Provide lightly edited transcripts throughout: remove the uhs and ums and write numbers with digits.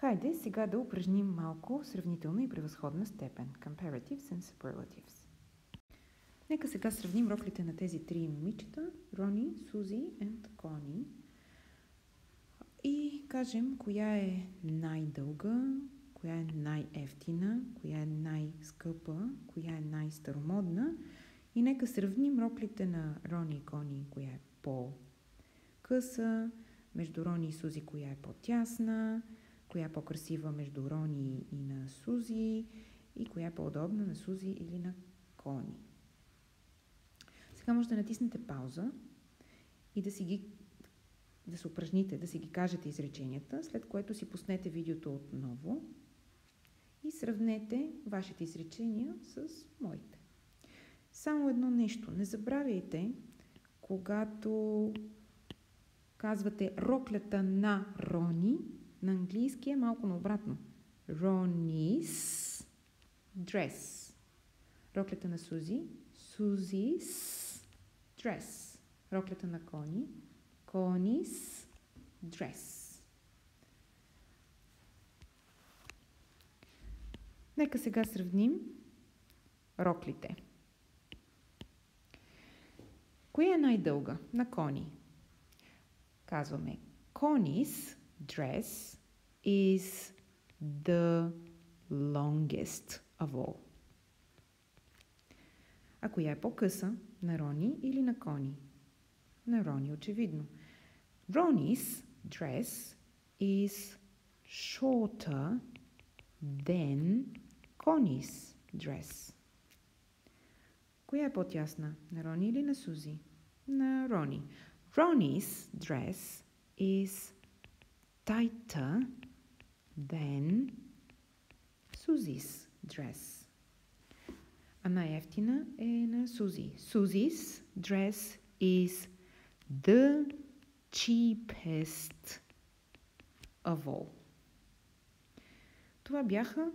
Хайде сега да упражним малко сравнителна и превъзходна степен. Comparatives and Superlatives. Нека сега сравним роклите на тези три момичета. Рони, Сузи и Кони. И кажем коя е най-дълга, коя е най-евтина, коя е най-скъпа, коя е най-старомодна. И нека сравним роклите на Рони и Кони, коя е по-къса, между Рони и Сузи, коя е по-тясна, коя е по-красива между Рони и на Сузи и коя е по-удобна на Сузи или на Кони. Сега може да натиснете пауза и да се упражните, да си ги кажете изреченията, след което си пуснете видеото отново и сравнете вашите изречения с моите. Само едно нещо. Не забравяйте, когато казвате роклята на Рони, на английски е малко наобратно. Ronnie's dress. Роклята на Сузи, Suzy's dress. Роклята на Кони, Connie's dress. Нека сега сравним роклите. Коя е най-дълга? На Кони. Казваме Connie's dress is the longest of all. А коя е по-къса? На Рони или на Кони? На Рони, очевидно. Ronnie's dress is shorter than Connie's dress. Коя е по-тясна? На Рони или на Сузи? На Рони. Ronnie's dress is tighter than Suzy's dress. А най-евтина е на Сузи. Suzy's dress is the cheapest of all. Това бяха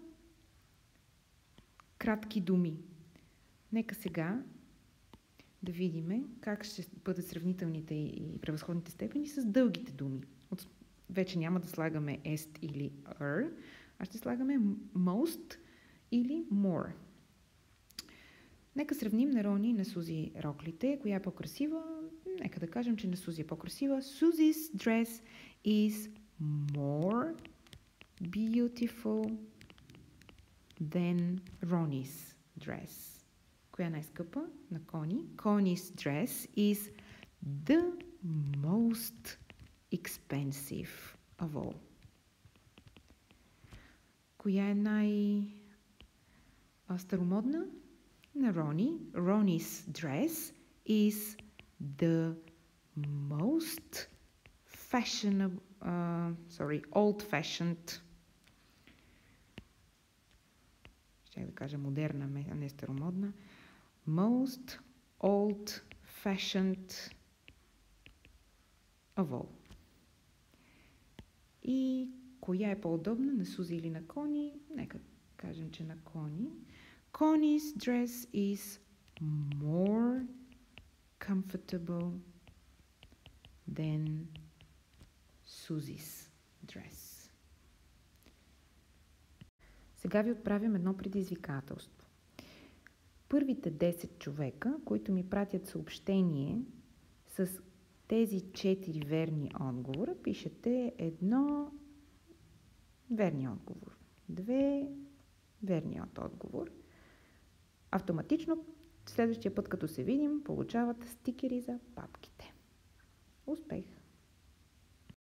кратки думи. Нека сега да видим как ще бъдат сравнителните и превъзходните степени с дългите думи. Вече няма да слагаме est или er, а ще слагаме most или more. Нека сравним на Рони и на Сузи роклите. Коя е по-красива? Нека да кажем, че на Сузи е по-красива. Suzy's dress is more beautiful than Ronnie's dress. Коя е най-скъпа? На Кони. Connie's dress is the most expensive of all. Коя е най-старомодна? На Рони. Ronnie's dress is the most fashionable, old-fashioned. Ще да кажа модерна, а не старомодна. Most old-fashioned of all. И коя е по-удобна, на Сузи или на Кони? Нека кажем, че на Кони. Connie's dress is more comfortable than Suzy's dress. Сега ви отправям едно предизвикателство. Първите 10 човека, които ми пратят съобщение с тези 4 верни отговора, пишете едно верния отговор, 2 верният отговор. Автоматично следващия път, като се видим, получават стикери за папките. Успех!